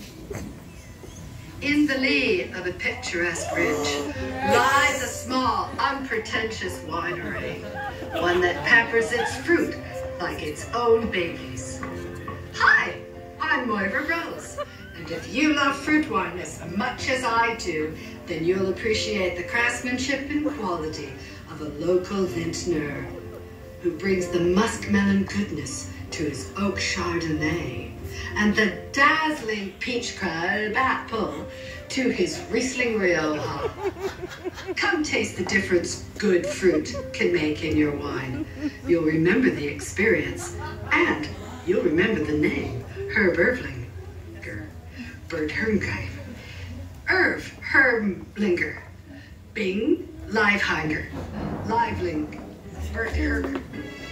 In the lee of a picturesque ridge lies a small, unpretentious winery, one that pampers its fruit like its own babies. Hi, I'm Moira Rose, and if you love fruit wine as much as I do, then you'll appreciate the craftsmanship and quality of a local vintner who brings the muskmelon goodness to his oak Chardonnay and the dazzling peach crab apple to his Riesling Rioja. Come taste the difference good fruit can make in your wine. You'll remember the experience, and you'll remember the name, Herb Erblinger, Bert Hermgeim, Irv Hermlinger, Bing Livehanger, Liveling, Bert Herger.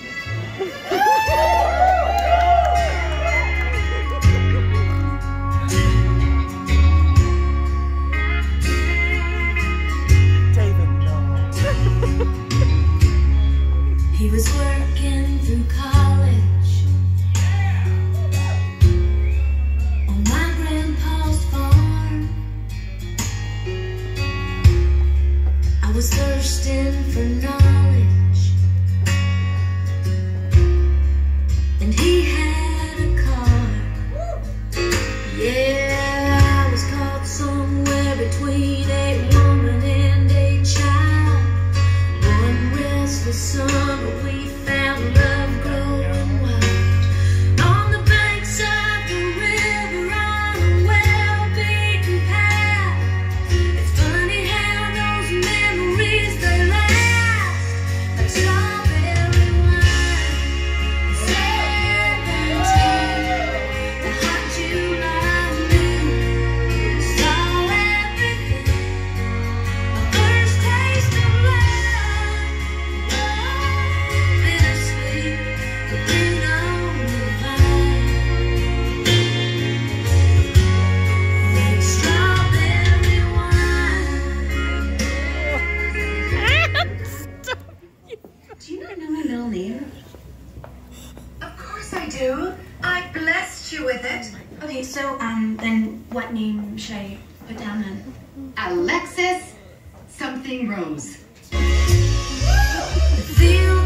He was working through college on my grandpa's farm. I was thirsting for knowledge, and he had a car. Yeah, I was caught somewhere between a woman and a child. One restless summer we found love growing wild on the banks of the river on a well-beaten path. It's funny how those memories they last, like strawberry wine. 17, the hot July noon, saw everything. My first taste of love, bittersweet, but then on the vine, like strawberry wine. Do you not know my middle name? Of course I do. I blessed you with it. Okay, so then what name should I put down then? Alexis something Rose. Feel